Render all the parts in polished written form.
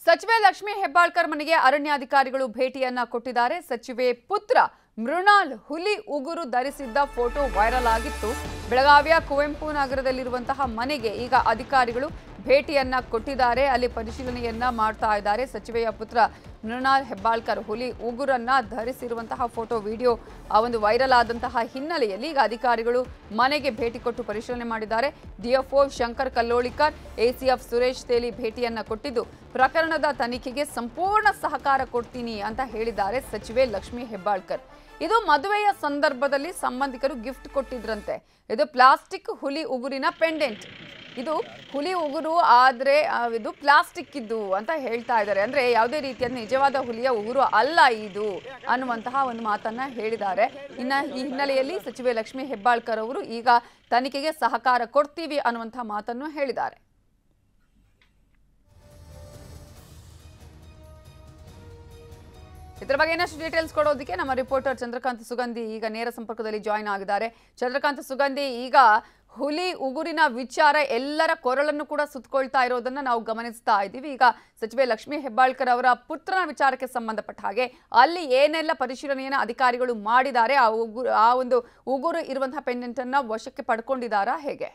ಸಚಿವೆ ಲಕ್ಷ್ಮೀ ಹೆಬ್ಬಾಳ್ಕರ್ ಮನೆಗೆ ಅರಣ್ಯಾಧಿಕಾರಿಗಳು ಭೇಟಿಯನ್ನ ಕೊಟ್ಟಿದ್ದಾರೆ. ಸಚಿವೆ ಪುತ್ರ ಮೃಣಾಲ್ ಹುಲಿ ಉಗುರು ಧರಿಸಿದ್ದ ಫೋಟೋ ವೈರಲ್ ಆಗಿತ್ತು. ಬೆಳಗಾವಿಯ ಕುವೆಂಪು ನಗರದಲ್ಲಿರುವಂತಹ ಮನೆಗೆ ಈಗ ಅಧಿಕಾರಿಗಳು ಭೇಟಿಯನ್ನ ಕೊಟ್ಟಿದ್ದಾರೆ. ಅಲ್ಲಿ ಪರಿಶೀಲನೆಯನ್ನ ಮಾಡ್ತಾ ಇದ್ದಾರೆ. ಸಚಿವೆಯ ಪುತ್ರ ಮೃಣಾಲ್ ಹೆಬ್ಬಾಳ್ಕರ್ ಹುಲಿ ಉಗುರನ್ನ ಧರಿಸಿರುವಂತಹ ಫೋಟೋ ವಿಡಿಯೋ ಒಂದು ವೈರಲ್ ಆದಂತಹ ಹಿನ್ನೆಲೆಯಲ್ಲಿ ಈಗ ಅಧಿಕಾರಿಗಳು ಮನೆಗೆ ಭೇಟಿ ಕೊಟ್ಟು ಪರಿಶೀಲನೆ ಮಾಡಿದ್ದಾರೆ. ಡಿಎಫ್ಒ ಶಂಕರ್ ಕಲ್ಲೋಳಿಕರ್, ಎಸಿಎಫ್ ಸುರೇಶ್ ತೇಲಿ ಭೇಟಿಯನ್ನ ಕೊಟ್ಟಿದ್ದು ಪ್ರಕರಣದ ತನಿಖೆಗೆ ಸಂಪೂರ್ಣ ಸಹಕಾರ ಕೊಡ್ತೀನಿ ಅಂತ ಹೇಳಿದ್ದಾರೆ ಸಚಿವೆ ಲಕ್ಷ್ಮೀ ಹೆಬ್ಬಾಳ್ಕರ್. ಇದು ಮದುವೆಯ ಸಂದರ್ಭದಲ್ಲಿ ಸಂಬಂಧಿಕರು ಗಿಫ್ಟ್ ಕೊಟ್ಟಿದ್ರಂತೆ. ಇದು ಪ್ಲಾಸ್ಟಿಕ್ ಹುಲಿ ಉಗುರಿನ ಪೆಂಡೆಂಟ್. ಇದು ಹುಲಿ ಉಗುರು ಆದರೆ ಇದು ಪ್ಲಾಸ್ಟಿಕ್ ಇದ್ದು ಅಂತ ಹೇಳ್ತಾ ಇದ್ದಾರೆ. ಅಂದ್ರೆ ಯಾವುದೇ ರೀತಿಯ ನಿಜವಾದ ಹುಲಿಯ ಉಗುರು ಅಲ್ಲ ಇದು ಅನ್ನುವಂತಹ ಒಂದು ಮಾತನ್ನ ಹೇಳಿದ್ದಾರೆ. ಇನ್ನ ಈ ಹಿನ್ನೆಲೆಯಲ್ಲಿ ಸಚಿವೆ ಲಕ್ಷ್ಮೀ ಹೆಬ್ಬಾಳ್ಕರ್ ಅವರು ಈಗ ತನಿಖೆಗೆ ಸಹಕಾರ ಕೊಡ್ತೀವಿ ಅನ್ನುವಂತಹ ಮಾತನ್ನು ಹೇಳಿದ್ದಾರೆ. ಇದರ ಬಗ್ಗೆ ಇನ್ನಷ್ಟು ಡೀಟೇಲ್ಸ್ ಕೊಡೋದಕ್ಕೆ ನಮ್ಮ ರಿಪೋರ್ಟರ್ ಚಂದ್ರಕಾಂತ್ ಸುಗಂಧಿ ಈಗ ನೇರ ಸಂಪರ್ಕದಲ್ಲಿ ಜಾಯಿನ್ ಆಗಿದ್ದಾರೆ. ಚಂದ್ರಕಾಂತ್ ಸುಗಂಧಿ, ಈಗ ಹುಲಿ ಉಗುರಿನ ವಿಚಾರ ಎಲ್ಲರ ಕೊರಳನ್ನು ಕೂಡ ಸುತ್ತಕೊಳ್ತಾ ಇರೋದನ್ನ ನಾವು ಗಮನಿಸ್ತಾ ಇದ್ದೀವಿ. ಈಗ ಸಚಿವೆ ಲಕ್ಷ್ಮೀ ಹೆಬ್ಬಾಳ್ಕರ್ ಅವರ ಪುತ್ರನ ವಿಚಾರಕ್ಕೆ ಸಂಬಂಧಪಟ್ಟ ಹಾಗೆ ಅಲ್ಲಿ ಏನೆಲ್ಲ ಪರಿಶೀಲನೆಯನ್ನು ಅಧಿಕಾರಿಗಳು ಮಾಡಿದ್ದಾರೆ, ಆ ಒಂದು ಉಗುರು ಇರುವಂತಹ ಪೆಂಡೆಂಟ್ ಅನ್ನ ವಶಕ್ಕೆ ಪಡ್ಕೊಂಡಿದ್ದಾರಾ, ಹೇಗೆ?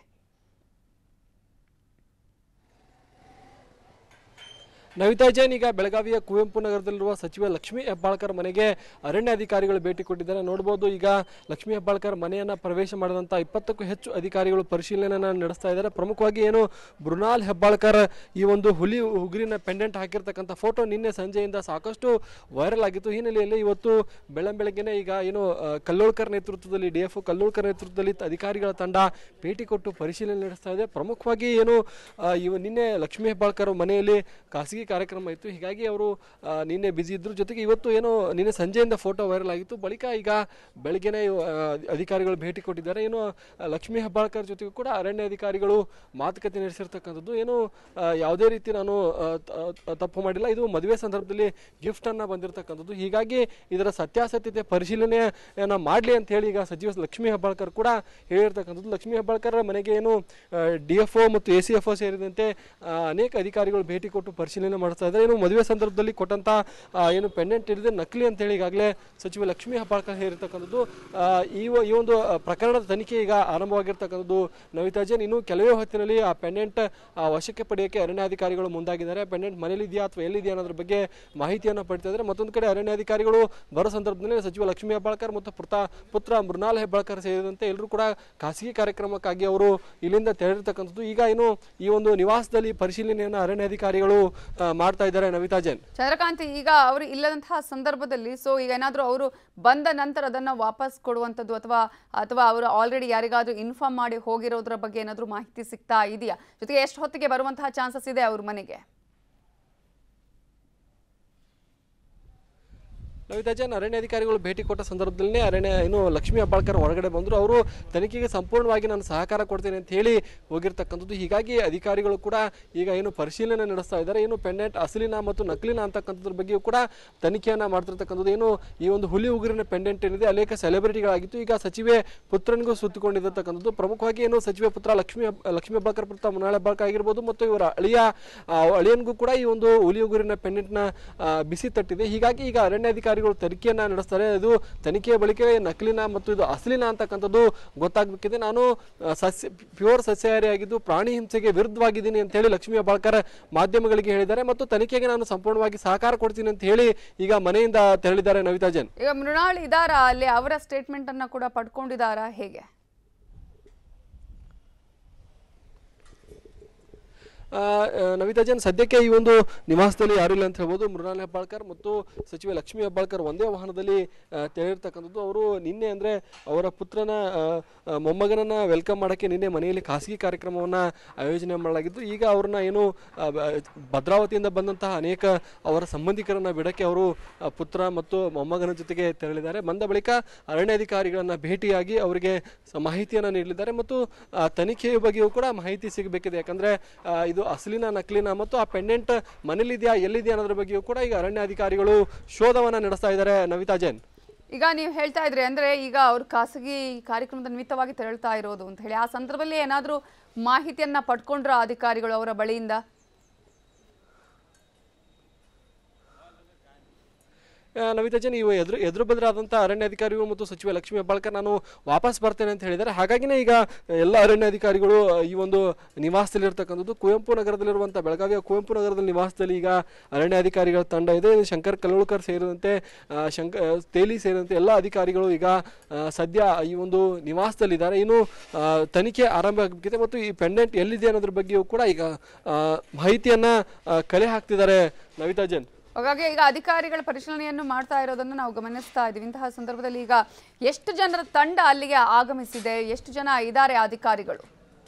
ನವಿತಾ ಜೈನ್ ಈಗ ಬೆಳಗಾವಿಯ ಕುವೆಂಪು ನಗರದಲ್ಲಿರುವ ಸಚಿವೆ ಲಕ್ಷ್ಮೀ ಹೆಬ್ಬಾಳ್ಕರ್ ಮನೆಗೆ ಅರಣ್ಯಾಧಿಕಾರಿಗಳು ಭೇಟಿ ಕೊಟ್ಟಿದ್ದಾರೆ. ನೋಡಬಹುದು, ಈಗ ಲಕ್ಷ್ಮೀ ಹೆಬ್ಬಾಳ್ಕರ್ ಮನೆಯನ್ನ ಪ್ರವೇಶ ಮಾಡಿದಂಥ 20ಕ್ಕೂ ಹೆಚ್ಚು ಅಧಿಕಾರಿಗಳು ಪರಿಶೀಲನೆಯನ್ನು ನಡೆಸ್ತಾ ಇದ್ದಾರೆ. ಪ್ರಮುಖವಾಗಿ ಏನು ಮೃಣಾಲ್ ಹೆಬ್ಬಾಳ್ಕರ್ ಈ ಒಂದು ಹುಲಿ ಉಗುರಿನ ಪೆಂಡೆಂಟ್ ಹಾಕಿರ್ತಕ್ಕಂಥ ಫೋಟೋ ನಿನ್ನೆ ಸಂಜೆಯಿಂದ ಸಾಕಷ್ಟು ವೈರಲ್ ಆಗಿತ್ತು. ಈ ಹಿನ್ನೆಲೆಯಲ್ಲಿ ಇವತ್ತು ಬೆಳಗ್ಗೆನೆ ಈಗ ಏನು ಕಲ್ಲೋಳ್ಕರ್ ನೇತೃತ್ವದಲ್ಲಿ ಡಿಎಫ್ಒ ಕಲ್ಲೋಳ್ಕರ್ ನೇತೃತ್ವದಲ್ಲಿ ಅಧಿಕಾರಿಗಳ ತಂಡ ಭೇಟಿ ಕೊಟ್ಟು ಪರಿಶೀಲನೆ ನಡೆಸ್ತಾ ಇದೆ. ಪ್ರಮುಖವಾಗಿ ಏನು ನಿನ್ನೆ ಲಕ್ಷ್ಮೀ ಹೆಬ್ಬಾಳ್ಕರ್ ಮನೆಯಲ್ಲಿ ಖಾಸಗಿ ಕಾರ್ಯಕ್ರಮ ಇತ್ತು, ಹೀಗಾಗಿ ಅವರು ನಿನ್ನೆ ಬಿಸಿ ಇದ್ರು. ಜೊತೆಗೆ ಇವತ್ತು ಏನು ನಿನ್ನೆ ಸಂಜೆಯಿಂದ ಫೋಟೋ ವೈರಲ್ ಆಗಿತ್ತು. ಬಳಿಕ ಈಗ ಬೆಳಗ್ಗೆನೆ ಅಧಿಕಾರಿಗಳು ಭೇಟಿ ಕೊಟ್ಟಿದ್ದಾರೆ. ಏನು ಲಕ್ಷ್ಮೀ ಹೆಬ್ಬಾಳ್ಕರ್ ಜೊತೆಗೂ ಕೂಡ ಅರಣ್ಯ ಅಧಿಕಾರಿಗಳು ಮಾತುಕತೆ ನಡೆಸಿರ್ತಕ್ಕಂಥದ್ದು. ಏನು ಯಾವುದೇ ರೀತಿ ನಾನು ತಪ್ಪು ಮಾಡಿಲ್ಲ, ಇದು ಮದುವೆ ಸಂದರ್ಭದಲ್ಲಿ ಗಿಫ್ಟ್ ಅನ್ನ ಬಂದಿರತಕ್ಕಂಥದ್ದು. ಹೀಗಾಗಿ ಇದರ ಸತ್ಯಾಸತ್ಯತೆ ಪರಿಶೀಲನೆಯನ್ನ ಮಾಡಲಿ ಅಂತ ಹೇಳಿ ಈಗ ಸಚಿವ ಲಕ್ಷ್ಮೀ ಹೆಬ್ಬಾಳ್ಕರ್ ಕೂಡ ಹೇಳಿರ್ತಕ್ಕಂಥದ್ದು. ಲಕ್ಷ್ಮೀ ಹೆಬ್ಬಾಳ್ಕರ್ ಮನೆಗೆ ಏನು ಡಿಎಫ್ಒ ಮತ್ತು ಎಸಿಎಫ್ಒ ಸೇರಿದಂತೆ ಅನೇಕ ಅಧಿಕಾರಿಗಳು ಭೇಟಿ ಕೊಟ್ಟು ಪರಿಶೀಲನೆ ಮಾಡ್ತಾ ಇದ್ದಾರೆ. ಏನು ಮದುವೆ ಸಂದರ್ಭದಲ್ಲಿ ಕೊಟ್ಟಂತ ಏನು ಪೆಂಡೆಂಟ್ ಇರಿದೆ ನಕಲಿ ಅಂತ ಹೇಳಿ ಈಗಾಗಲೇ ಸಚಿವ ಲಕ್ಷ್ಮೀ ಹೆಬ್ಬಾಳ್ಕರ್ ಹೇಳಿರ್ತಕ್ಕಂಥದ್ದು. ಈ ಒಂದು ಪ್ರಕರಣದ ತನಿಖೆ ಈಗ ಆರಂಭವಾಗಿರ್ತಕ್ಕಂಥದ್ದು. ನವಿತಾ ಜೈನ್, ಇನ್ನು ಕೆಲವೇ ಹೊತ್ತಿನಲ್ಲಿ ಆ ಪೆಂಡೆಂಟ್ ವಶಕ್ಕೆ ಪಡೆಯೋಕೆ ಅರಣ್ಯಾಧಿಕಾರಿಗಳು ಮುಂದಾಗಿದ್ದಾರೆ. ಪೆಂಡೆಂಟ್ ಮನೇಲಿದೆಯಾ ಅಥವಾ ಎಲ್ಲಿದೆಯಾ ಅನ್ನೋದ್ರ ಬಗ್ಗೆ ಮಾಹಿತಿಯನ್ನು ಪಡಿತಾ ಇದ್ದಾರೆ. ಮತ್ತೊಂದು ಕಡೆ ಅರಣ್ಯಾಧಿಕಾರಿಗಳು ಬರೋ ಸಂದರ್ಭದಲ್ಲಿ ಸಚಿವ ಲಕ್ಷ್ಮೀ ಹೆಬ್ಬಾಳ್ಕರ್ ಮತ್ತು ಪುತ್ರ ಮೃಣಾಲ್ ಹೆಬ್ಬಾಳ್ಕರ್ ಸೇರಿದಂತೆ ಎಲ್ಲರೂ ಕೂಡ ಖಾಸಗಿ ಕಾರ್ಯಕ್ರಮಕ್ಕಾಗಿ ಅವರು ಇಲ್ಲಿಂದ ತೆರಳಿರ್ತಕ್ಕಂಥದ್ದು. ಈಗ ಏನು ಈ ಒಂದು ನಿವಾಸದಲ್ಲಿ ಪರಿಶೀಲನೆಯನ್ನು ಅರಣ್ಯಾಧಿಕಾರಿಗಳು ಮಾಡ್ತಾ ಇದ್ದಾರೆ. ನವಿತಾ ಜೈನ್, ಚಂದ್ರಕಾಂತ್, ಈಗ ಅವರು ಇಲ್ಲದಂತಹ ಸಂದರ್ಭದಲ್ಲಿ ಈಗ ಏನಾದರೂ ಅವರು ಬಂದ ನಂತರ ಅದನ್ನ ವಾಪಸ್ ಕೊಡುವಂಥದ್ದು ಅಥವಾ ಅವರು ಆಲ್ರೆಡಿ ಯಾರಿಗಾದ್ರೂ ಇನ್ಫಾರ್ಮ್ ಮಾಡಿ ಹೋಗಿರೋದ್ರ ಬಗ್ಗೆ ಏನಾದರೂ ಮಾಹಿತಿ ಸಿಗ್ತಾ ಇದೆಯಾ? ಜೊತೆಗೆ ಎಷ್ಟು ಹೊತ್ತಿಗೆ ಬರುವಂತಹ ಚಾನ್ಸಸ್ ಇದೆ ಅವ್ರ ಮನೆಗೆ? ನವಿತಾ ಜೈನ್, ಅರಣ್ಯಾಧಿಕಾರಿಗಳು ಭೇಟಿ ಕೊಟ್ಟ ಸಂದರ್ಭದಲ್ಲಿ ಏನು ಲಕ್ಷ್ಮೀ ಹೆಬ್ಬಾಳ್ಕರ್ ಹೊರಗಡೆ ಬಂದರು. ಅವರು ತನಿಖೆಗೆ ಸಂಪೂರ್ಣವಾಗಿ ನಾನು ಸಹಕಾರ ಕೊಡ್ತೇನೆ ಅಂತ ಹೇಳಿ ಹೋಗಿರ್ತಕ್ಕಂಥದ್ದು. ಹೀಗಾಗಿ ಅಧಿಕಾರಿಗಳು ಕೂಡ ಈಗ ಏನು ಪರಿಶೀಲನೆ ನಡೆಸ್ತಾ ಇದ್ದಾರೆ. ಏನು ಪೆಂಡೆಂಟ್ ಅಸಲಿನ ಮತ್ತು ನಕಲಿನ ಅಂತಕ್ಕಂಥದ್ರ ಬಗ್ಗೆಯೂ ಕೂಡ ತನಿಖೆಯನ್ನ ಮಾಡ್ತಿರ್ತಕ್ಕಂಥದ್ದು. ಏನು ಈ ಒಂದು ಹುಲಿ ಉಗುರಿನ ಪೆಂಡೆಂಟ್ ಏನಿದೆ ಅನೇಕ ಸೆಲೆಬ್ರಿಟಿಗಳಾಗಿತ್ತು, ಈಗ ಸಚಿವೆ ಪುತ್ರನಿಗೂ ಸುತ್ತಿಕೊಂಡಿರ್ತಕ್ಕಂಥದ್ದು. ಪ್ರಮುಖವಾಗಿ ಏನು ಸಚಿವೆ ಪುತ್ರ ಲಕ್ಷ್ಮೀ ಹೆಬ್ಬಾಳ್ಕರ್ ಪುತ್ರ ಮೃಣಾಲ್ ಹೆಬ್ಬಾಳ್ಕರ್ ಆಗಿರ್ಬೋದು ಮತ್ತು ಇವರ ಅಳಿಯನಿಗೂ ಕೂಡ ಈ ಒಂದು ಹುಲಿ ಉಗುರಿನ ಪೆಂಡೆಂಟ್ನ ಬಿಸಿ ತಟ್ಟಿದೆ. ಹೀಗಾಗಿ ಈಗ ಅರಣ್ಯಾಧಿಕಾರಿಗಳು ತನಿಖೆಯನ್ನ ನಡೆಸ್ತಾರೆ. ಇದು ತನಿಖೆಯ ಬಳಿಕ ನಕಲಿನ ಮತ್ತು ಇದು ಅಸಲಿನ ಅಂತಕ್ಕಂಥದ್ದು ಗೊತ್ತಾಗಬೇಕಿದೆ. ನಾನು ಪ್ಯೂರ್ ಸಸ್ಯಾಹಾರಿ ಆಗಿದ್ದು ಪ್ರಾಣಿ ಹಿಂಸೆಗೆ ವಿರುದ್ಧವಾಗಿದ್ದೀನಿ ಅಂತ ಹೇಳಿ ಲಕ್ಷ್ಮೀ ಹೆಬ್ಬಾಳ್ಕರ್ ಮಾಧ್ಯಮಗಳಿಗೆ ಹೇಳಿದ್ದಾರೆ. ಮತ್ತು ತನಿಖೆಗೆ ನಾನು ಸಂಪೂರ್ಣವಾಗಿ ಸಹಕಾರ ಕೊಡ್ತೀನಿ ಅಂತ ಹೇಳಿ ಈಗ ಮನೆಯಿಂದ ತೆರಳಿದ್ದಾರೆ. ನವಿತಾ ಜೈನ್, ಈಗ ಮೃಣಾಲ್ ಇದಾರಾ ಅಲ್ಲಿ? ಅವರ ಸ್ಟೇಟ್ಮೆಂಟ್ ಅನ್ನ ಕೂಡ ಪಡ್ಕೊಂಡಿದ್ದಾರಾ, ಹೇಗೆ? ನವಿತಾ ಜೈನ್, ಸದ್ಯಕ್ಕೆ ಈ ಒಂದು ನಿವಾಸದಲ್ಲಿ ಯಾರು ಇಲ್ಲ ಅಂತ ಹೇಳ್ಬೋದು. ಮೃಣಾಲ್ ಹೆಬ್ಬಾಳ್ಕರ್ ಮತ್ತು ಸಚಿವೆ ಲಕ್ಷ್ಮೀ ಹೆಬ್ಬಾಳ್ಕರ್ ಒಂದೇ ವಾಹನದಲ್ಲಿ ತೆರಳಿರ್ತಕ್ಕಂಥದ್ದು. ಅವರು ನಿನ್ನೆ ಅಂದರೆ ಅವರ ಪುತ್ರನ ಮೊಮ್ಮಗನನ್ನ ವೆಲ್ಕಮ್ ಮಾಡೋಕ್ಕೆ ನಿನ್ನೆ ಮನೆಯಲ್ಲಿ ಖಾಸಗಿ ಕಾರ್ಯಕ್ರಮವನ್ನು ಆಯೋಜನೆ ಮಾಡಲಾಗಿದ್ದು. ಈಗ ಅವ್ರನ್ನ ಏನು ಭದ್ರಾವತಿಯಿಂದ ಬಂದಂತಹ ಅನೇಕ ಅವರ ಸಂಬಂಧಿಕರನ್ನ ಬಿಡಕ್ಕೆ ಅವರು ಪುತ್ರ ಮತ್ತು ಮೊಮ್ಮಗನ ಜೊತೆಗೆ ತೆರಳಿದ್ದಾರೆ. ಬಂದ ಬಳಿಕ ಅರಣ್ಯಾಧಿಕಾರಿಗಳನ್ನ ಭೇಟಿಯಾಗಿ ಅವರಿಗೆ ಮಾಹಿತಿಯನ್ನು ನೀಡಲಿದ್ದಾರೆ ಮತ್ತು ತನಿಖೆಯ ಬಗ್ಗೆಯೂ ಕೂಡ ಮಾಹಿತಿ ಸಿಗಬೇಕಿದೆ. ಯಾಕಂದ್ರೆ ಇದು ಅಸಲಿನ ನಕಲಿನ ಮತ್ತು ಆ ಪೆಂಡೆಂಟ್ ಮನೇಲಿದೆಯಾ ಎಲ್ಲಿದೆಯಾ ಅನ್ನೋದ್ರ ಬಗ್ಗೆಯೂ ಕೂಡ ಈಗ ಅರಣ್ಯಾಧಿಕಾರಿಗಳು ಶೋಧವನ್ನ ನಡೆಸ್ತಾ ಇದ್ದಾರೆ. ನವಿತಾ ಜೈನ್, ಈಗ ನೀವು ಹೇಳ್ತಾ ಇದ್ರಿ ಅಂದ್ರೆ ಈಗ ಅವರು ಖಾಸಗಿ ಕಾರ್ಯಕ್ರಮದ ನಿಮಿತ್ತವಾಗಿ ತೆರಳ್ತಾ ಇರೋದು ಅಂತ ಹೇಳಿ, ಆ ಸಂದರ್ಭದಲ್ಲಿ ಏನಾದರೂ ಮಾಹಿತಿಯನ್ನ ಪಡ್ಕೊಂಡ್ರ ಅಧಿಕಾರಿಗಳು ಅವರ ಬಳಿಯಿಂದ? ನವಿತಾ ಜೈನ್ ನೀವು ಎದುರು ಬದಲಾದಂಥ ಅರಣ್ಯಾಧಿಕಾರಿಗಳು ಮತ್ತು ಸಚಿವ ಲಕ್ಷ್ಮೀ ಹೆಬ್ಬಾಳ್ಕರ್ ನಾನು ವಾಪಸ್ ಬರ್ತೇನೆ ಅಂತ ಹೇಳಿದ್ದಾರೆ. ಹಾಗಾಗಿನೇ ಈಗ ಎಲ್ಲ ಅರಣ್ಯಾಧಿಕಾರಿಗಳು ಈ ಒಂದು ನಿವಾಸದಲ್ಲಿ ಇರ್ತಕ್ಕಂಥದ್ದು ಕುವೆಂಪು ನಗರದಲ್ಲಿರುವಂಥ ಬೆಳಗಾವಿಯ ಕುವೆಂಪು ನಗರದಲ್ಲಿ ನಿವಾಸದಲ್ಲಿ ಈಗ ಅರಣ್ಯಾಧಿಕಾರಿಗಳ ತಂಡ ಇದೆ. ಶಂಕರ್ ಕಲ್ಲೋಳ್ಕರ್ ಸೇರಿದಂತೆ ತೇಲಿ ಸೇರಿದಂತೆ ಎಲ್ಲ ಅಧಿಕಾರಿಗಳು ಈಗ ಸದ್ಯ ಈ ಒಂದು ನಿವಾಸದಲ್ಲಿದ್ದಾರೆ. ಇನ್ನು ತನಿಖೆ ಆರಂಭ ಆಗಬೇಕಿದೆ ಮತ್ತು ಈ ಪೆಂಡೆಂಟ್ ಎಲ್ಲಿದೆ ಅನ್ನೋದ್ರ ಬಗ್ಗೆಯೂ ಕೂಡ ಈಗ ಮಾಹಿತಿಯನ್ನ ಕಲೆ ಹಾಕ್ತಿದ್ದಾರೆ ನವಿತಾ ಜೈನ್. ಹಾಗಾಗಿ ಈಗ ಅಧಿಕಾರಿಗಳ ಪರಿಶೀಲನೆಯನ್ನು ಮಾಡ್ತಾ ಇರೋದನ್ನು ನಾವು ಗಮನಿಸ್ತಾ ಇದ್ದೀವಿ. ಇಂತಹ ಸಂದರ್ಭದಲ್ಲಿ ಈಗ ಎಷ್ಟು ಜನರ ತಂಡ ಅಲ್ಲಿಗೆ ಆಗಮಿಸಿದೆ, ಎಷ್ಟು ಜನ ಇದ್ದಾರೆ ಅಧಿಕಾರಿಗಳು?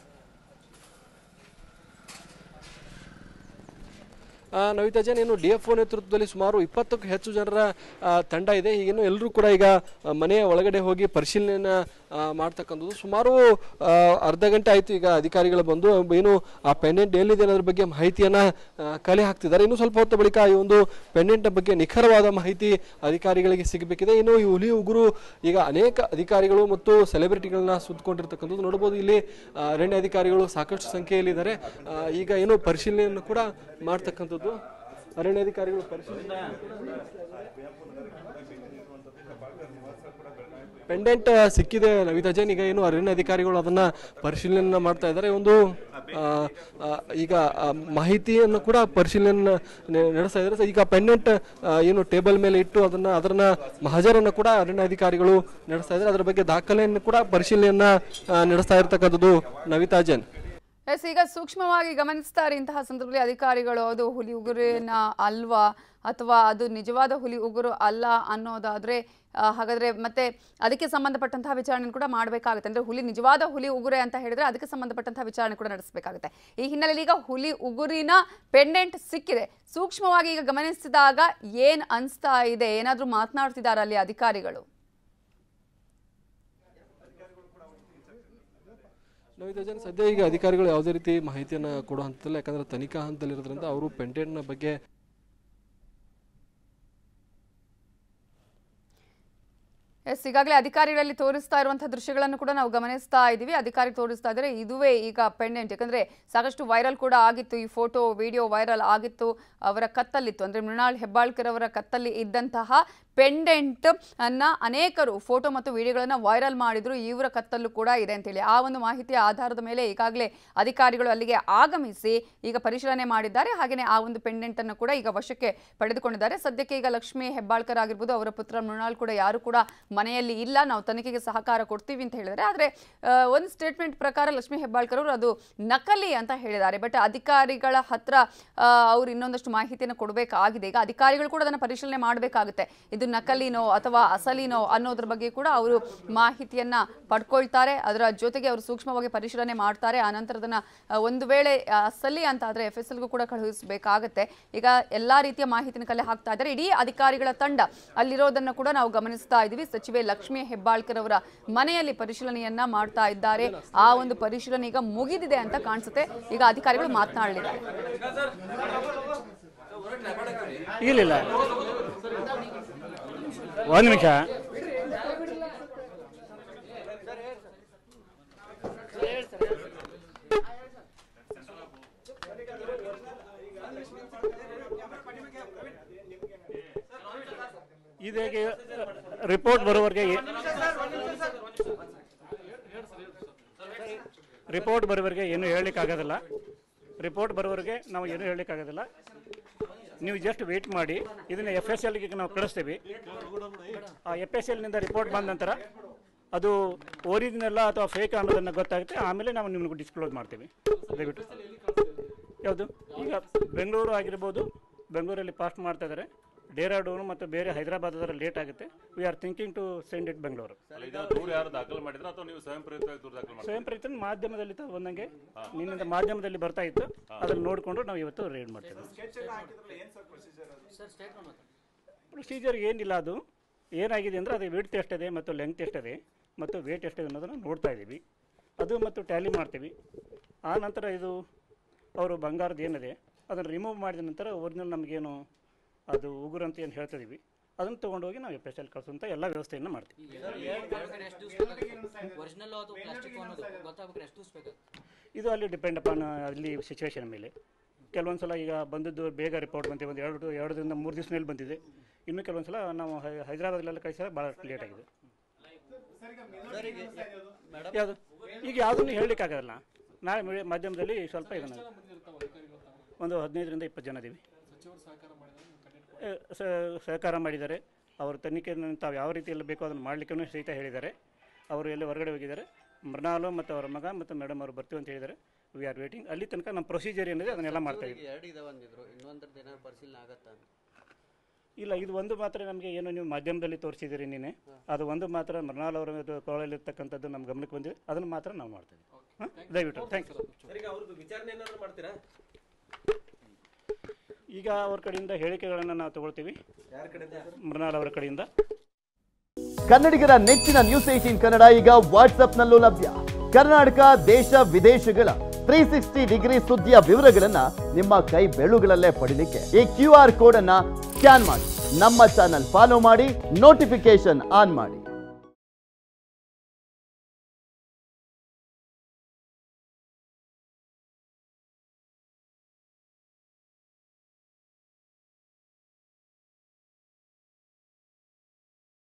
ನವಿತಾ ಜೈನ್ ಏನು DFO ನೇತೃತ್ವದಲ್ಲಿ ಸುಮಾರು 20ಕ್ಕೂ ಹೆಚ್ಚು ಜನರ ತಂಡ ಇದೆ. ಈಗೇನು ಎಲ್ಲರೂ ಕೂಡ ಈಗ ಮನೆಯ ಒಳಗಡೆ ಹೋಗಿ ಪರಿಶೀಲನೆಯನ್ನು ಮಾಡ್ತಕ್ಕಂಥದ್ದು. ಸುಮಾರು ಅರ್ಧ ಗಂಟೆ ಆಯಿತು ಈಗ ಅಧಿಕಾರಿಗಳು ಬಂದು ಏನು ಆ ಪೆಂಡೆಂಟ್ ಎಲ್ಲಿದೆ ಅನ್ನೋದ್ರ ಬಗ್ಗೆ ಮಾಹಿತಿಯನ್ನು ಕಲೆ ಹಾಕ್ತಿದ್ದಾರೆ. ಇನ್ನು ಸ್ವಲ್ಪ ಹೊತ್ತ ಬಳಿಕ ಈ ಒಂದು ಪೆಂಡೆಂಟ್ ಬಗ್ಗೆ ನಿಖರವಾದ ಮಾಹಿತಿ ಅಧಿಕಾರಿಗಳಿಗೆ ಸಿಗಬೇಕಿದೆ. ಇನ್ನು ಈ ಹುಲಿ ಉಗುರು ಈಗ ಅನೇಕ ಅಧಿಕಾರಿಗಳು ಮತ್ತು ಸೆಲೆಬ್ರಿಟಿಗಳನ್ನ ಸುತ್ತಕೊಂಡಿರ್ತಕ್ಕಂಥದ್ದು ನೋಡಬಹುದು. ಇಲ್ಲಿ ಅರಣ್ಯಾಧಿಕಾರಿಗಳು ಸಾಕಷ್ಟು ಸಂಖ್ಯೆಯಲ್ಲಿದ್ದಾರೆ. ಈಗ ಏನು ಪರಿಶೀಲನೆಯನ್ನು ಕೂಡ ಮಾಡ್ತಕ್ಕಂಥದ್ದು ಅರಣ್ಯಾಧಿಕಾರಿಗಳು ಪರಿಶೀಲನೆ ಪೆಂಡೆಂಟ್ ಸಿಕ್ಕಿದೆ ನವಿತಾ ಜೈನ್. ಈಗ ಏನು ಅರಣ್ಯಾಧಿಕಾರಿಗಳು ಅದನ್ನ ಪರಿಶೀಲನೆ ಮಾಡ್ತಾ ಇದ್ದಾರೆ. ಒಂದು ಈಗ ಮಾಹಿತಿಯನ್ನು ಕೂಡ ಪರಿಶೀಲನೆ ನಡೆಸ್ತಾ ಇದ್ದಾರೆ. ಈಗ ಪೆಂಡೆಂಟ್ ಏನು ಟೇಬಲ್ ಮೇಲೆ ಇಟ್ಟು ಅದರ ಮಹಜರನ್ನು ಕೂಡ ಅರಣ್ಯಾಧಿಕಾರಿಗಳು ನಡೆಸ್ತಾ ಇದ್ದಾರೆ. ಅದರ ಬಗ್ಗೆ ದಾಖಲೆಯನ್ನು ಕೂಡ ಪರಿಶೀಲನೆಯನ್ನ ನಡೆಸ್ತಾ ಇರತಕ್ಕಂಥದ್ದು ನವಿತಾ ಜೈನ್. ಎಸ್, ಈಗ ಸೂಕ್ಷ್ಮವಾಗಿ ಗಮನಿಸ್ತಾರೆ ಇಂತಹ ಸಂದರ್ಭದಲ್ಲಿ ಅಧಿಕಾರಿಗಳು ಅದು ಹುಲಿ ಉಗುರಿನ ಅಲ್ವಾ ಅಥವಾ ಅದು ನಿಜವಾದ ಹುಲಿ ಉಗುರು ಅಲ್ಲ ಅನ್ನೋದಾದ್ರೆ ಹಾಗಾದ್ರೆ ಮತ್ತೆ ಅದಕ್ಕೆ ಸಂಬಂಧಪಟ್ಟಂತಹ ವಿಚಾರಣೆ ಕೂಡ ಮಾಡಬೇಕಾಗುತ್ತೆ. ಅಂದ್ರೆ ನಿಜವಾದ ಹುಲಿ ಉಗುರೆ ಅಂತ ಹೇಳಿದ್ರೆ ಅದಕ್ಕೆ ಸಂಬಂಧಪಟ್ಟಂತಹ ವಿಚಾರಣೆ ಕೂಡ ನಡೆಸಬೇಕಾಗುತ್ತೆ. ಈ ಹಿನ್ನೆಲೆಯಲ್ಲಿ ಈಗ ಹುಲಿ ಉಗುರಿನ ಪೆಂಡೆಂಟ್ ಸಿಕ್ಕಿದೆ. ಸೂಕ್ಷ್ಮವಾಗಿ ಈಗ ಗಮನಿಸಿದಾಗ ಏನ್ ಅನಿಸ್ತಾ ಇದೆ? ಏನಾದ್ರೂ ಮಾತನಾಡ್ತಿದ್ದಾರೆ ಅಲ್ಲಿ ಅಧಿಕಾರಿಗಳು? ನವಿತಾ ಜೈನ್, ಸದ್ಯ ಈಗ ಅಧಿಕಾರಿಗಳು ಯಾವುದೇ ರೀತಿ ಮಾಹಿತಿಯನ್ನು ಕೊಡೋ ಹಂತದಲ್ಲಿ, ಯಾಕಂದ್ರೆ ತನಿಖಾ ಹಂತದಲ್ಲಿರೋದ್ರಿಂದ ಅವರು ಪೆಂಡೆಂಟ್ನ ಬಗ್ಗೆ ಎಸ್, ಈಗಾಗಲೇ ಅಧಿಕಾರಿಗಳಲ್ಲಿ ತೋರಿಸ್ತಾ ಇರುವಂತಹ ದೃಶ್ಯಗಳನ್ನು ಕೂಡ ನಾವು ಗಮನಿಸ್ತಾ ಇದ್ದೀವಿ. ಅಧಿಕಾರಿ ತೋರಿಸ್ತಾ ಇದ್ದಾರೆ ಇದುವೇ ಈಗ ಪೆಂಡೆಂಟ್. ಯಾಕಂದ್ರೆ ಸಾಕಷ್ಟು ವೈರಲ್ ಕೂಡ ಆಗಿತ್ತು, ಈ ಫೋಟೋ ವಿಡಿಯೋ ವೈರಲ್ ಆಗಿತ್ತು. ಅವರ ಕತ್ತಲ್ಲಿತ್ತು, ಅಂದ್ರೆ ಮೃಣಾಲ್ ಹೆಬ್ಬಾಳ್ಕರ್ ಅವರ ಕತ್ತಲ್ಲಿ ಇದ್ದಂತಹ ಪೆಂಡೆಂಟ್ ಅನ್ನ ಅನೇಕರು ಫೋಟೋ ಮತ್ತು ವಿಡಿಯೋಗಳನ್ನ ವೈರಲ್ ಮಾಡಿದ್ರು. ಇವರ ಕತ್ತಲ್ಲೂ ಕೂಡ ಇದೆ ಅಂತೇಳಿ ಆ ಒಂದು ಮಾಹಿತಿಯ ಆಧಾರದ ಮೇಲೆ ಈಗಾಗಲೇ ಅಧಿಕಾರಿಗಳು ಅಲ್ಲಿಗೆ ಆಗಮಿಸಿ ಈಗ ಪರಿಶೀಲನೆ ಮಾಡಿದ್ದಾರೆ. ಹಾಗೆಯೇ ಆ ಒಂದು ಪೆಂಡೆಂಟ್ ಅನ್ನು ಕೂಡ ಈಗ ವಶಕ್ಕೆ ಪಡೆದುಕೊಂಡಿದ್ದಾರೆ. ಸದ್ಯಕ್ಕೆ ಈಗ ಲಕ್ಷ್ಮೀ ಹೆಬ್ಬಾಳ್ಕರ್ ಆಗಿರ್ಬೋದು, ಅವರ ಪುತ್ರ ಮೃಣಾಲ್ ಕೂಡ ಯಾರು ಕೂಡ ಮನೆಯಲ್ಲಿ ಇಲ್ಲ, ನಾವು ತನಿಖೆಗೆ ಸಹಕಾರ ಕೊಡ್ತೀವಿ ಅಂತ ಹೇಳಿದ್ದಾರೆ. ಆದರೆ ಒಂದು ಸ್ಟೇಟ್ಮೆಂಟ್ ಪ್ರಕಾರ ಲಕ್ಷ್ಮೀ ಹೆಬ್ಬಾಳ್ಕರ್ ಅವರು ಅದು ನಕಲಿ ಅಂತ ಹೇಳಿದ್ದಾರೆ. ಬಟ್ ಅಧಿಕಾರಿಗಳ ಹತ್ರ ಅವರು ಇನ್ನೊಂದಷ್ಟು ಮಾಹಿತಿಯನ್ನು ಕೊಡಬೇಕಾಗಿದೆ. ಈಗ ಅಧಿಕಾರಿಗಳು ಕೂಡ ಅದನ್ನು ಪರಿಶೀಲನೆ ಮಾಡಬೇಕಾಗುತ್ತೆ. ಇದು ನಕಲಿನೋ ಅಥವಾ ಅಸಲಿನೋ ಅನ್ನೋದ್ರ ಬಗ್ಗೆ ಕೂಡ ಅವರು ಮಾಹಿತಿಯನ್ನ ಪಡ್ಕೊಳ್ತಾರೆ. ಅದರ ಜೊತೆಗೆ ಅವರು ಸೂಕ್ಷ್ಮವಾಗಿ ಪರಿಶೀಲನೆ ಮಾಡ್ತಾರೆ. ಆ ನಂತರ ಅದನ್ನ ಒಂದು ವೇಳೆ ಅಸಲಿ ಅಂತ ಆದ್ರೆ FSLಗೂ ಕೂಡ ಕಳುಹಿಸಬೇಕಾಗುತ್ತೆ. ಈಗ ಎಲ್ಲಾ ರೀತಿಯ ಮಾಹಿತಿನ ಕಲೆ ಹಾಕ್ತಾ ಇದ್ದಾರೆ. ಇಡೀ ಅಧಿಕಾರಿಗಳ ತಂಡ ಅಲ್ಲಿರೋದನ್ನ ಕೂಡ ನಾವು ಗಮನಿಸ್ತಾ ಇದ್ದೀವಿ. ಸಚಿವೆ ಲಕ್ಷ್ಮೀ ಹೆಬ್ಬಾಳ್ಕರ್ ಅವರ ಮನೆಯಲ್ಲಿ ಪರಿಶೀಲನೆಯನ್ನ ಮಾಡ್ತಾ ಇದ್ದಾರೆ. ಆ ಒಂದು ಪರಿಶೀಲನೆ ಈಗ ಮುಗಿದಿದೆ ಅಂತ ಕಾಣಿಸುತ್ತೆ. ಈಗ ಅಧಿಕಾರಿಗಳು ಮಾತನಾಡಲಿದ್ದಾರೆ. ಇಲ್ಲ ಒಂದು ನಿಮಿಷ. ಇದಕ್ಕೆ ರಿಪೋರ್ಟ್ ಬರೋವರೆಗೆ ಏನು ಹೇಳಲಿಕ್ಕಾಗೋದಿಲ್ಲ. ರಿಪೋರ್ಟ್ ಬರೋವರೆಗೆ ನಾವು ಏನು ಹೇಳಲಿಕ್ಕಾಗೋದಿಲ್ಲ. ನೀವು ಜಸ್ಟ್ ವೇಟ್ ಮಾಡಿ. ಇದನ್ನು FSLಗೆ ನಾವು ಕಳಿಸ್ತೀವಿ. ಆ FSLನಿಂದ ರಿಪೋರ್ಟ್ ಬಂದ ನಂತರ ಅದು ಒರಿಜಿನಲ್ಲ ಅಥವಾ ಫೇಕ್ ಅನ್ನೋದನ್ನು ಗೊತ್ತಾಗುತ್ತೆ. ಆಮೇಲೆ ನಾವು ನಿಮ್ಗೆ ಡಿಸ್ಕ್ಲೋಸ್ ಮಾಡ್ತೀವಿ. ದಯವಿಟ್ಟು ಯಾವುದು ಈಗ ಬೆಂಗಳೂರು ಆಗಿರ್ಬೋದು, ಬೆಂಗಳೂರಲ್ಲಿ ಪಾಸ್ಟ್ ಮಾಡ್ತಾ ಇದ್ದಾರೆ. ಡೆಹ್ರಾಡೂನು ಮತ್ತು ಬೇರೆ ಹೈದರಾಬಾದರಲ್ಲಿ ಲೇಟ್ ಆಗುತ್ತೆ. We are thinking to send it Bengaluru. ಸ್ವಯಂ ಪ್ರೇರಿತ ಮಾಧ್ಯಮದಲ್ಲಿ ಬಂದಂಗೆ ನಿನ್ನಿಂದ ಮಾಧ್ಯಮದಲ್ಲಿ ಬರ್ತಾ ಇತ್ತು. ಅದನ್ನು ನೋಡಿಕೊಂಡು ನಾವು ಇವತ್ತು ರೇಡ್ ಮಾಡ್ತೇವೆ. ಪ್ರೊಸೀಜರ್ ಏನಿಲ್ಲ. ಅದು ಏನಾಗಿದೆ ಅಂದರೆ ಅದು ವಿಡ್ತ್ ಎಷ್ಟಿದೆ ಮತ್ತು ಲೆಂತ್ ಎಷ್ಟಿದೆ ಮತ್ತು ವೇಟ್ ಎಷ್ಟಿದೆ ಅನ್ನೋದನ್ನು ನೋಡ್ತಾ ಇದ್ದೀವಿ. ಅದು ಮತ್ತು ಟ್ಯಾಲಿ ಮಾಡ್ತೀವಿ. ಆ ನಂತರ ಇದು ಅವರು ಬಂಗಾರದ ಏನಿದೆ ಅದನ್ನು ರಿಮೂವ್ ಮಾಡಿದ ನಂತರ ಒರಿಜಿನಲ್ ನಮಗೇನು ಅದು ಉಗುರು ಅಂತ ಏನು ಹೇಳ್ತಾ ಇದೀವಿ ಅದನ್ನು ತೊಗೊಂಡೋಗಿ ನಾವು FSL ಕಳಿಸುವಂಥ ಎಲ್ಲ ವ್ಯವಸ್ಥೆಯನ್ನು ಮಾಡ್ತೀವಿ. ಇದು ಅಲ್ಲಿ ಡಿಪೆಂಡ್ ಅಪಾನ್ ಅಲ್ಲಿ ಸಿಚುವೇಶನ್ ಮೇಲೆ. ಕೆಲವೊಂದು ಸಲ ಈಗ ಬಂದದ್ದು ಬೇಗ ರಿಪೋರ್ಟ್ ಬಂದಿದೆ, ಒಂದು 2 3 ದಿವಸದಲ್ಲಿ ಬಂದಿದೆ. ಇನ್ನು ಕೆಲವೊಂದು ಸಲ ನಾವು ಹೈದರಾಬಾದ್ಲೆಲ್ಲ ಕಳಿಸಿದಾಗ ಭಾಳ ಲೇಟ್ ಆಗಿದೆ. ಯಾವುದು ಈಗ ಯಾವುದನ್ನು ಹೇಳಲಿಕ್ಕಾಗಲ್ಲ. ನಾಳೆ ಮಾಧ್ಯಮದಲ್ಲಿ ಸ್ವಲ್ಪ ಇದನ್ನು ಒಂದು 15ರಿಂದ 20 ಜನ ಇದ್ದೀವಿ. ಸಹಕಾರ ಮಾಡಿದ್ದಾರೆ. ಅವರು ತನಿಖೆಯನ್ನು ತಾವು ಯಾವ ರೀತಿಯಲ್ಲಿ ಬೇಕೋ ಅದನ್ನು ಮಾಡಲಿಕ್ಕೂ ಸಹಿತ ಹೇಳಿದ್ದಾರೆ. ಅವರು ಎಲ್ಲಿ ಹೊರಗಡೆ ಹೋಗಿದ್ದಾರೆ. ಮೃಣಾಲ್ ಮತ್ತು ಅವರ ಮಗ ಮತ್ತು ಮೇಡಮ್ ಅವರು ಬರ್ತೀವಿ ಅಂತ ಹೇಳಿದ್ದಾರೆ. We are waiting. ಅಲ್ಲಿ ತನಕ ನಮ್ಮ ಪ್ರೊಸೀಜರ್ ಏನಿದೆ ಅದನ್ನೆಲ್ಲ ಮಾಡ್ತಾ ಇದ್ದೀವಿ. ಇಲ್ಲ, ಇದು ಒಂದು ಮಾತ್ರ ನಮಗೆ ಏನು ನೀವು ಮಾಧ್ಯಮದಲ್ಲಿ ತೋರಿಸಿದ್ದೀರಿ ನಿನ್ನೆ, ಅದು ಒಂದು ಮಾತ್ರ ಮೃಣಾಲ್ ಅವರ ಕೋಳಲ್ಲಿರ್ತಕ್ಕಂಥದ್ದು ನಮ್ಮ ಗಮನಕ್ಕೆ ಬಂದಿದೆ. ಅದನ್ನು ಮಾತ್ರ ನಾವು ಮಾಡ್ತಾ ಇದ್ದೀವಿ. ದಯವಿಟ್ಟು ಥ್ಯಾಂಕ್ ಯು. ಈಗ ಅವ್ರ ಕಡೆಯಿಂದ ಹೇಳಿಕೆಗಳನ್ನು ನಾವು ತಗೊಳ್ತೀವಿ. ಮೃಣಾಲ್ ಅವರ ಕಡೆಯಿಂದ. ಕನ್ನಡಿಗರ ನೆಚ್ಚಿನ ನ್ಯೂಸ್ 18 ಕನ್ನಡ ಈಗ ವಾಟ್ಸ್ಆಪ್ನಲ್ಲೂ ಲಭ್ಯ. ಕರ್ನಾಟಕ, ದೇಶ ವಿದೇಶಗಳ 360 ಡಿಗ್ರಿ ಸುದ್ದಿಯ ವಿವರಗಳನ್ನ ನಿಮ್ಮ ಕೈ ಬೆರಳುಗಳಲ್ಲೇ ಪಡಿಲಿಕ್ಕೆ ಈ QR ಕೋಡ್ ಅನ್ನ ಸ್ಕ್ಯಾನ್ ಮಾಡಿ, ನಮ್ಮ ಚಾನಲ್ ಫಾಲೋ ಮಾಡಿ, ನೋಟಿಫಿಕೇಶನ್ ಆನ್ ಮಾಡಿ.